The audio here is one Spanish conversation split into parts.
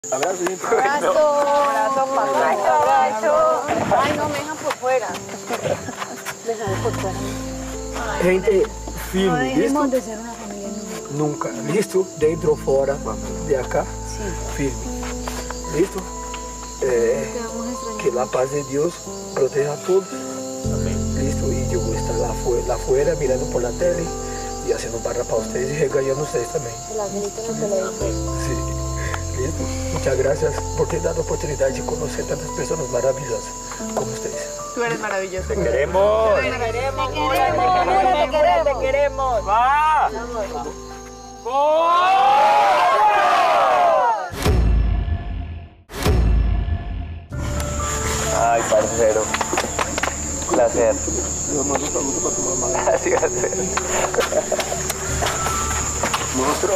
Abrazo, gente. Abrazo. Abrazo, papá. Abrazo. Ay, no me dejan por fuera. Déjame por fuera. Gente, firme, No dejemos listo? de ser una familia nunca. Nunca, listo? Dentro, fora, de acá, Sí. firme. ¿Listo? Te vamos a extrañar. Que la paz de Dios proteja a todos. Listo, y yo voy a estar afuera mirando por la tele y haciendo barra para ustedes y regañando a ustedes también. El angelito en la televisión. Sí, listo. Muchas gracias por tener la oportunidad de conocer tantas personas maravillosas como ustedes. Tú eres maravilloso. ¡Te queremos! Te queremos, te queremos. ¡Va! Ay, parcero. Placer. Yo mando un saludo para tu mamá. Gracias. Monstruo.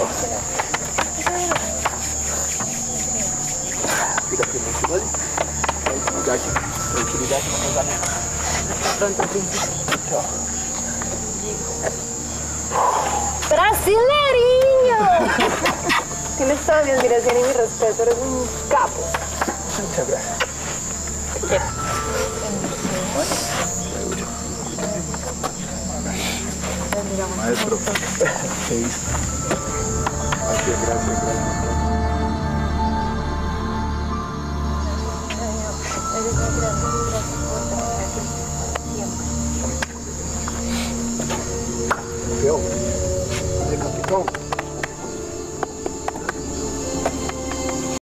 Cuídate mucho, ¿vale? Tranquilidad, no nos gane. Pronto, príncipe. Chao. ¡Brasileriño! Tienes toda mi admiración y mi respeto. Eres un capo. Muchas gracias. Maestro. ¿Qué hizo? Gracias, gracias.